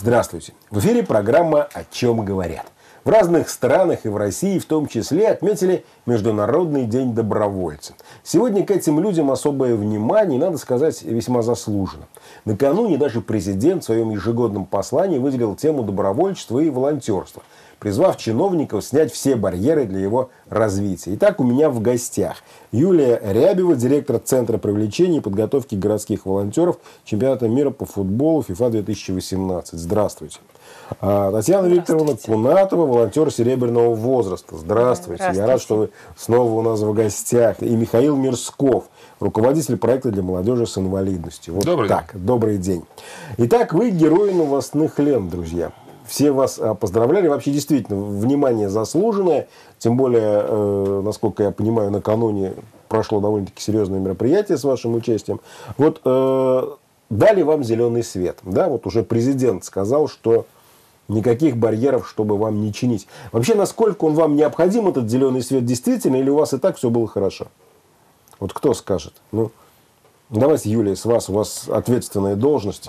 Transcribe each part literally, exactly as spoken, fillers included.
Здравствуйте. В эфире программа «О чем говорят». В разных странах и в России в том числе отметили Международный день добровольцев. Сегодня к этим людям особое внимание, и, надо сказать, весьма заслуженно. Накануне даже президент в своем ежегодном послании выделил тему добровольчества и волонтерства, призвав чиновников снять все барьеры для его развития. Итак, у меня в гостях Юлия Рябева, директор Центра привлечения и подготовки городских волонтеров чемпионата мира по футболу ФИФА две тысячи восемнадцать. Здравствуйте. Татьяна Викторовна Кунатова, волонтер серебряного возраста. Здравствуйте. Здравствуйте. Я рад, что вы снова у нас в гостях. И Михаил Мирсков, руководитель проекта для молодежи с инвалидностью. Вот добрый так. День. Добрый день. Итак, вы герои новостных лент, друзья. Все вас поздравляли. Вообще, действительно, внимание заслуженное. Тем более, э, насколько я понимаю, накануне прошло довольно-таки серьезное мероприятие с вашим участием. Вот э, дали вам зеленый свет. Да? Вот уже президент сказал, что никаких барьеров, чтобы вам не чинить. Вообще, насколько он вам необходим, этот зеленый свет, действительно, или у вас и так все было хорошо? Вот кто скажет? Ну, давайте, Юлия, с вас. У вас ответственная должность.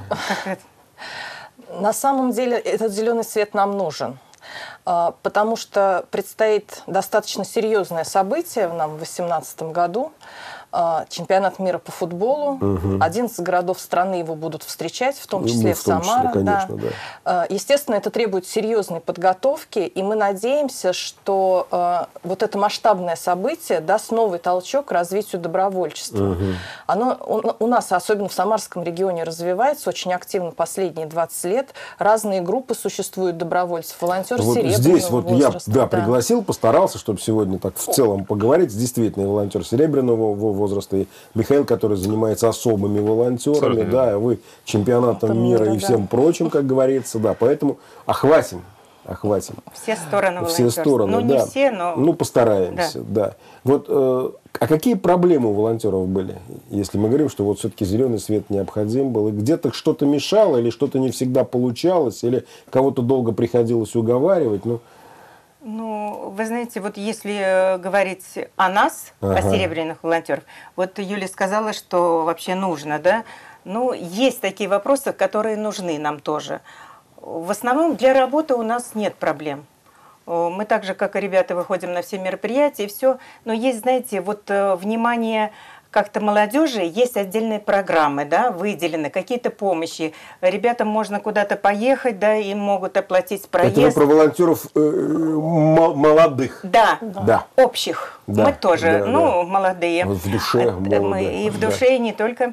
На самом деле, этот зеленый свет нам нужен. Потому что предстоит достаточно серьезное событие нам в две тысячи восемнадцатом году. Чемпионат мира по футболу. Угу. одиннадцать городов страны его будут встречать, в том числе ну, в, в том Самара. Числе, конечно, да. Да. Естественно, это требует серьезной подготовки, и мы надеемся, что э, вот это масштабное событие даст новый толчок к развитию добровольчества. Угу. Оно у, у нас, особенно в Самарском регионе, развивается очень активно последние двадцать лет. Разные группы существуют добровольцев, волонтеры вот серебряного здесь вот возраста. Я да, да. пригласил, постарался, чтобы сегодня так в целом поговорить. Действительно, и волонтер серебряного возраста, и Михаил, который занимается особыми волонтерами, да, вы чемпионатом Там мира, мира и всем да. прочим, как говорится, да, поэтому охватим, охватим. Все стороны Все стороны, ну, да. не все, но... Ну, постараемся, да. да. Вот, э, а какие проблемы у волонтеров были, если мы говорим, что вот все-таки зеленый свет необходим был, и где-то что-то мешало, или что-то не всегда получалось, или кого-то долго приходилось уговаривать, ну... Ну, вы знаете, вот если говорить о нас, ага. о серебряных волонтерах, вот Юля сказала, что вообще нужно, да? Ну, есть такие вопросы, которые нужны нам тоже. В основном для работы у нас нет проблем. Мы так же, как и ребята, выходим на все мероприятия и все. Но есть, знаете, вот внимание... Как-то молодежи есть отдельные программы, да, выделены, какие-то помощи. Ребятам можно куда-то поехать, да, им могут оплатить проезд. Это вы про волонтеров э, молодых. Да, да, общих. Да, мы тоже, да, ну, да. молодые. Вот в душе молодые. Мы и в душе, да. и не только.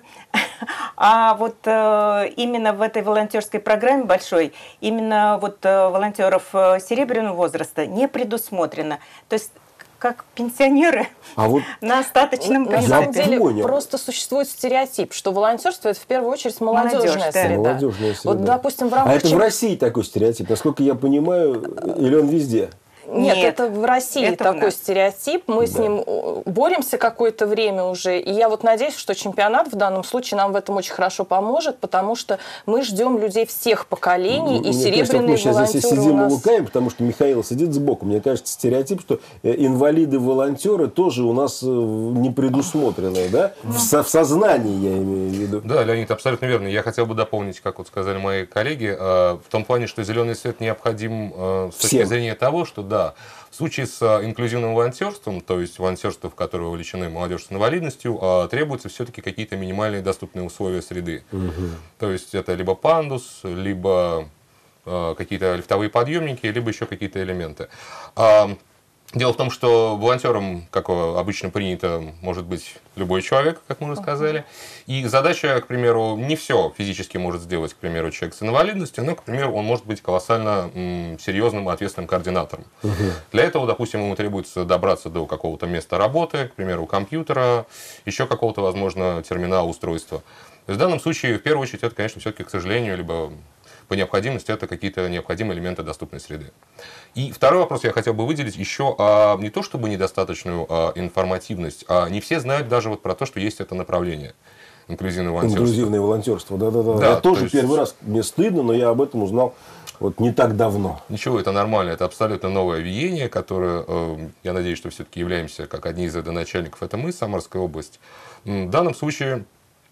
А вот э, именно в этой волонтерской программе большой, именно вот э, волонтеров серебряного возраста не предусмотрено. То есть как пенсионеры а вот на остаточном принципе. На самом деле понял. Просто существует стереотип, что волонтерство это в первую очередь молодежная Молодежь, среда. Да. Молодежная среда. Вот, допустим, в рамках а это чем... в России такой стереотип, насколько я понимаю, или он везде? Нет, Нет, это в России это такой стереотип. Мы да. с ним боремся какое-то время уже. И я вот надеюсь, что чемпионат в данном случае нам в этом очень хорошо поможет, потому что мы ждем людей всех поколений, ну, и серебряные кажется, вот мы сейчас здесь сидим нас... и лукаем, потому что Михаил сидит сбоку. Мне кажется, стереотип, что инвалиды-волонтеры тоже у нас не предусмотрены, да? В, со в сознании, я имею в виду. Да, Леонид, абсолютно верно. Я хотел бы дополнить, как вот сказали мои коллеги, в том плане, что зеленый свет необходим с точки Всем. зрения того, что да, в случае с инклюзивным волонтерством, то есть волонтерство, в которое вовлечены молодежь с инвалидностью, требуются все-таки какие-то минимальные доступные условия среды. Угу. То есть это либо пандус, либо какие-то лифтовые подъемники, либо еще какие-то элементы. Дело в том, что волонтером, как обычно принято, может быть любой человек, как мы уже сказали. И задача, к примеру, не все физически может сделать, к примеру, человек с инвалидностью, но, к примеру, он может быть колоссально м, серьезным и ответственным координатором. Угу. Для этого, допустим, ему требуется добраться до какого-то места работы, к примеру, компьютера, еще какого-то, возможно, терминала, устройства. То есть в данном случае, в первую очередь, это, конечно, все-таки, к сожалению, либо по необходимости, это какие-то необходимые элементы доступной среды. И второй вопрос я хотел бы выделить еще а, не то чтобы недостаточную а, информативность, а не все знают даже вот про то, что есть это направление. Инклюзивное волонтерство. Инклюзивное волонтерство, да-да-да. Да, я тоже то есть... первый раз, мне стыдно, но я об этом узнал вот не так давно. Ничего, это нормально, это абсолютно новое веяние, которое, э, я надеюсь, что все-таки являемся как одни из родоначальников, это мы, Самарская область. В данном случае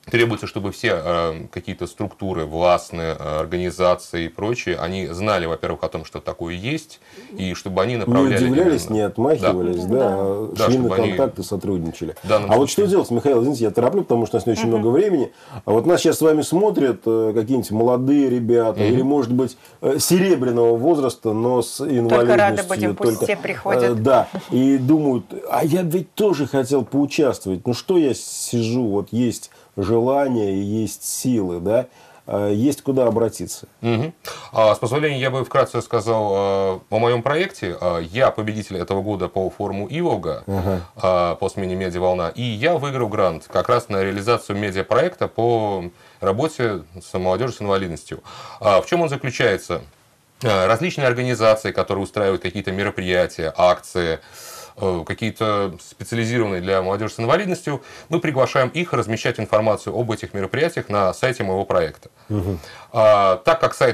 Требуется, чтобы все э, какие-то структуры, властные э, организации и прочие, они знали, во-первых, о том, что такое есть, и чтобы они направляли... Не удивлялись, именно... не отмахивались, да, да, да, шли на контакты, они... сотрудничали. Да, а вот что делать, Михаил, извините, я тороплю, потому что у нас не очень uh-huh. много времени. А вот нас сейчас с вами смотрят э, какие-нибудь молодые ребята, uh-huh. или, может быть, э, серебряного возраста, но с инвалидностью. Только рады будем, пусть только, все приходят. Э, да, и думают, а я ведь тоже хотел поучаствовать. Ну что я сижу, вот есть... желание, есть силы, да, есть куда обратиться. Угу. А, с позволения, я бы вкратце сказал а, о моем проекте. А, я победитель этого года по форуму ИВОГа, ага. а, по смене «Медиаволна», и я выиграл грант как раз на реализацию медиапроекта по работе с молодежью с инвалидностью. А, в чем он заключается? А, различные организации, которые устраивают какие-то мероприятия, акции, какие-то специализированные для молодежи с инвалидностью, мы приглашаем их размещать информацию об этих мероприятиях на сайте моего проекта. Угу. А, так как сайт,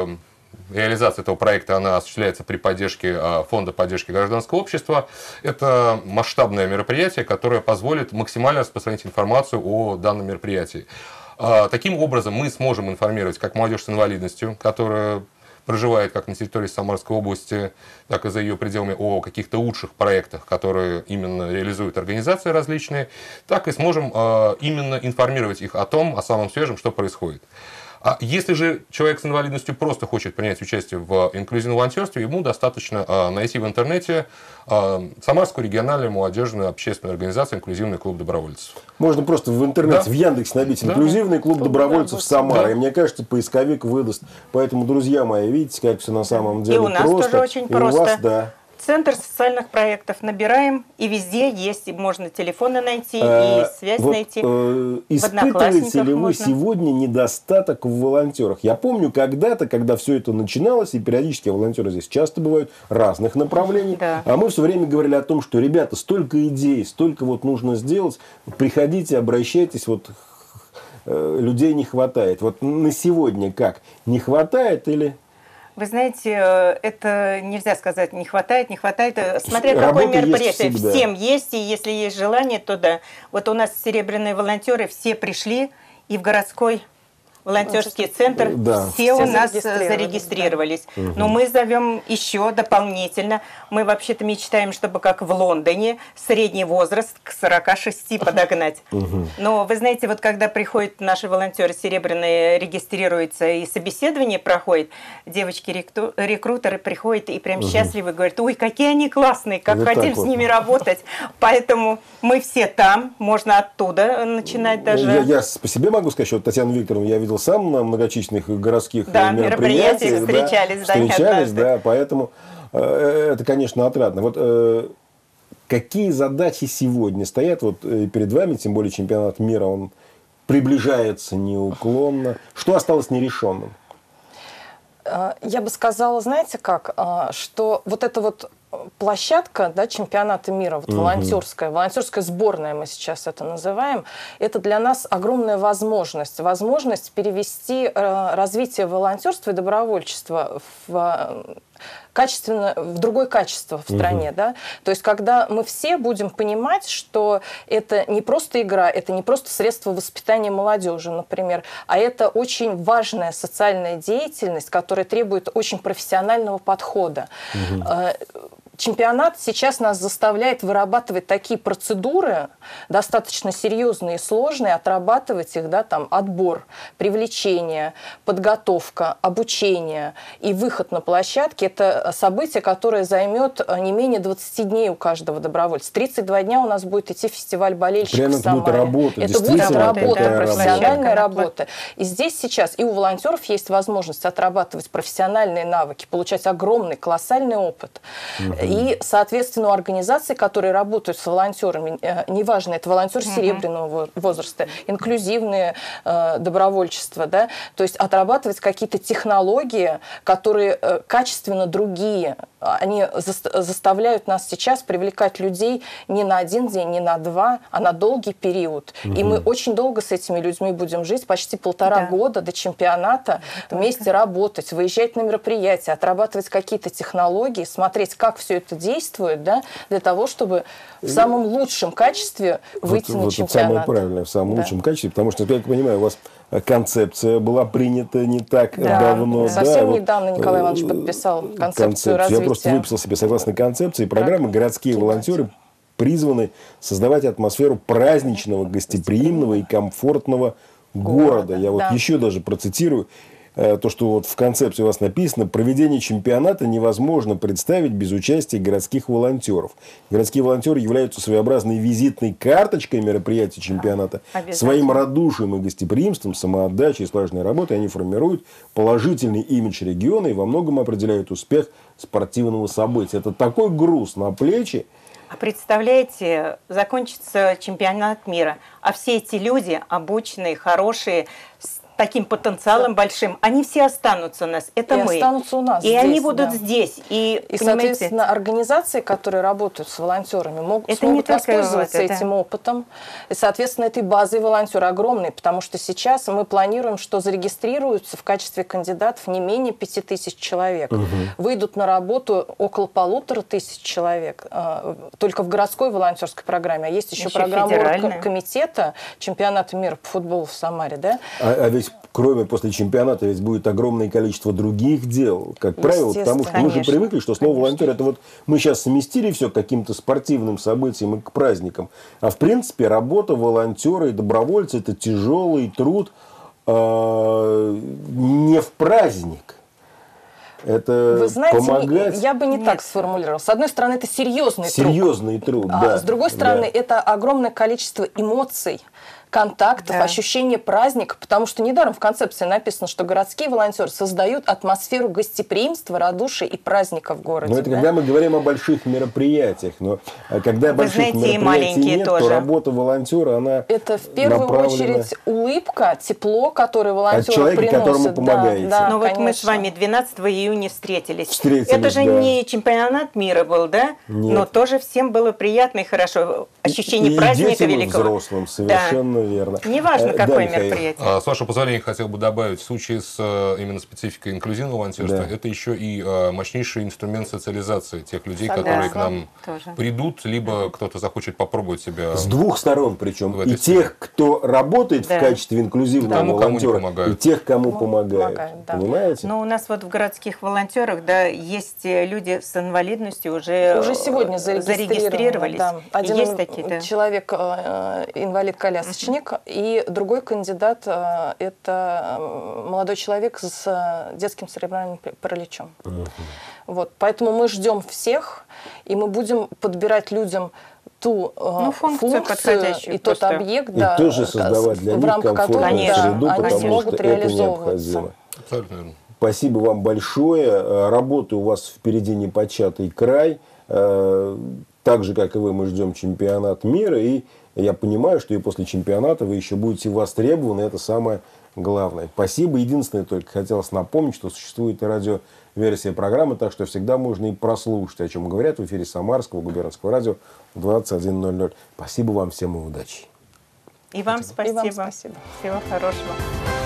реализация этого проекта она осуществляется при поддержке Фонда поддержки гражданского общества, это масштабное мероприятие, которое позволит максимально распространить информацию о данном мероприятии. А, таким образом, мы сможем информировать как молодежь с инвалидностью, которая проживает как на территории Самарской области, так и за ее пределами, о каких-то лучших проектах, которые именно реализуют организации различные, так и сможем э, именно информировать их о том, о самом свежем, что происходит. А если же человек с инвалидностью просто хочет принять участие в инклюзивном волонтерстве, ему достаточно э, найти в интернете э, Самарскую региональную молодежную общественную организацию «Инклюзивный клуб добровольцев». Можно просто в интернете, да. в Яндексе набить «Инклюзивный клуб да. добровольцев Самара». Да. И мне кажется, поисковик выдаст. Поэтому, друзья мои, видите, как все на самом деле и у нас просто. тоже очень и просто. У вас, да. Центр социальных проектов набираем, и везде есть, и можно телефоны найти, и связь вот, найти. Э, испытываете ли вы можно. сегодня недостаток в волонтерах? Я помню когда-то, когда все это начиналось, и периодически волонтеры здесь часто бывают разных направлений, да. а мы все время говорили о том, что, ребята, столько идей, столько вот нужно сделать, приходите, обращайтесь, вот э, людей не хватает. Вот на сегодня как? Не хватает или... Вы знаете, это нельзя сказать, не хватает, не хватает. Смотря Работа какое мероприятие. Есть всегда. Всем есть, и если есть желание, то да. Вот у нас серебряные волонтеры все пришли, и в городской волонтерский центр, да. все, все у нас зарегистрировались. зарегистрировались. Да. Но мы зовем еще дополнительно. Мы вообще-то мечтаем, чтобы как в Лондоне средний возраст к сорока шести подогнать. Угу. Но вы знаете, вот когда приходят наши волонтеры серебряные, регистрируются и собеседование проходит, девочки-рекрутеры приходят и прям угу. счастливы, говорят, ой, какие они классные, как вот хотим с вот. ними работать. Поэтому мы все там, можно оттуда начинать даже. Я, я по себе могу сказать, что вот Татьяна Викторовна, я видел сам на многочисленных городских да, мероприятиях. встречались, да, да, встречались, да, поэтому э, это, конечно, отрадно. Вот э, какие задачи сегодня стоят вот э, перед вами, тем более чемпионат мира, он приближается неуклонно. Что осталось нерешенным? Я бы сказала, знаете как, что вот это вот площадка, да, чемпионата мира, вот, угу. волонтерская, волонтерская сборная мы сейчас это называем, это для нас огромная возможность, возможность перевести э, развитие волонтерства и добровольчества в качественно, в другое качество в стране, угу. да, то есть когда мы все будем понимать, что это не просто игра, это не просто средство воспитания молодежи, например, а это очень важная социальная деятельность, которая требует очень профессионального подхода. Угу. Чемпионат сейчас нас заставляет вырабатывать такие процедуры, достаточно серьезные и сложные, отрабатывать их, да, там, отбор, привлечение, подготовка, обучение и выход на площадке. Это событие, которое займет не менее двадцати дней у каждого добровольца. тридцать два дня у нас будет идти фестиваль болельщиков Прямо в Самаре. Это будет работа, это будет работа, да, профессиональная работа. работа. И здесь сейчас и у волонтеров есть возможность отрабатывать профессиональные навыки, получать огромный, колоссальный опыт. Угу. И, соответственно, у организаций, которые работают с волонтерами, неважно, это волонтер серебряного возраста, инклюзивное э, добровольчество, да, то есть отрабатывать какие-то технологии, которые э, качественно другие, они за, заставляют нас сейчас привлекать людей не на один день, не на два, а на долгий период. Угу. И мы очень долго с этими людьми будем жить, почти полтора да. года до чемпионата, это вместе это. работать, выезжать на мероприятия, отрабатывать какие-то технологии, смотреть, как все все это действует, да, для того, чтобы в самом лучшем качестве выйти вот, на вот чемпионат. Это самое правильное, в самом да. лучшем качестве, потому что, как я понимаю, у вас концепция была принята не так да, давно. Совсем да, недавно вот, Николай Иванович подписал концепцию, концепцию развития. Я просто выписал себе, согласно концепции, программы «Городские волонтеры» призваны создавать атмосферу праздничного, гостеприимного и комфортного города. города. Я вот да. еще даже процитирую то, что вот в концепции у вас написано: проведение чемпионата невозможно представить без участия городских волонтеров. Городские волонтеры являются своеобразной визитной карточкой мероприятий чемпионата. Своим радушием и гостеприимством, самоотдачей и слаженной работой они формируют положительный имидж региона и во многом определяют успех спортивного события. Это такой груз на плечи. А представляете, закончится чемпионат мира, а все эти люди, обученные, хорошие, с таким потенциалом да. большим, они все останутся у нас. Это и мы. останутся у нас. И здесь, они будут да. здесь. И, и соответственно, организации, которые работают с волонтерами, могут, это смогут не воспользоваться вот это. этим опытом. И, соответственно, этой базой волонтеры огромной, потому что сейчас мы планируем, что зарегистрируются в качестве кандидатов не менее пяти тысяч человек. Угу. Выйдут на работу около полутора тысяч человек. Только в городской волонтерской программе. А есть еще, еще программа комитета чемпионата мира по футболу в Самаре. Да? А, а ведь кроме после чемпионата ведь будет огромное количество других дел, как правило, потому что конечно, мы же привыкли, что слово конечно. волонтер, это вот мы сейчас сместили все к каким-то спортивным событиям и к праздникам, а в принципе работа волонтера и добровольца — это тяжелый труд э, не в праздник. Это Вы знаете, помогать... я бы не Нет. так сформулировала. С одной стороны, это серьезный, серьезный труд, труд, да, а с другой стороны, да. это огромное количество эмоций, контактов, да. ощущение праздника, потому что недаром в концепции написано, что городские волонтеры создают атмосферу гостеприимства, радушия и праздника в городе. Но это да? когда мы говорим о больших мероприятиях, но когда Вы больших знаете, мероприятий нет, тоже. то работа волонтера, она это в первую направлена... очередь улыбка, тепло, которое волонтеры от человека, приносят. которому помогаете. Да, да, ну вот конечно. мы с вами двенадцатого июня встретились. Встретились, это же да. не чемпионат мира был, да? Нет. Но тоже всем было приятно и хорошо. Ощущение и праздника детям, великого. И взрослым, совершенно да. верно. Неважно, Да, какое Михаил. мероприятие. А, с вашего позволения, хотел бы добавить, в случае с именно спецификой инклюзивного волонтерства, да. это еще и а, мощнейший инструмент социализации тех людей, Согласна. которые к нам Тоже. придут, либо кто-то захочет попробовать себя. С двух сторон причем. И сфере. тех, кто работает да. в качестве инклюзивного Тому, волонтера, помогают. и тех, кому, Кому помогают. помогают, да. Понимаете? Но у нас вот в городских волонтерах, да, есть люди с инвалидностью, уже, уже сегодня зарегистрировались. Да. Один есть такие, да. человек э, инвалид-колясочник, uh-huh. и другой кандидат э, это молодой человек с э, детским церебральным параличом. Uh-huh. Вот, поэтому мы ждем всех, и мы будем подбирать людям ту э, ну, функцию, функцию и тот просто. объект, и да, тоже создавать для в них рамках которого комфортную да, среду, они потому смогут что это реализовываться. необходимо. Абсолютно верно. Спасибо вам большое. Работы у вас впереди непочатый край. Так же, как и вы, мы ждем чемпионат мира. И я понимаю, что и после чемпионата вы еще будете востребованы. Это самое главное. Спасибо. Единственное, только хотелось напомнить, что существует и радиоверсия программы, так что всегда можно и прослушать, о чем говорят в эфире Самарского губернского радио в двадцать один ноль ноль. Спасибо вам всем и удачи. И вам спасибо. И вам спасибо. Всего хорошего.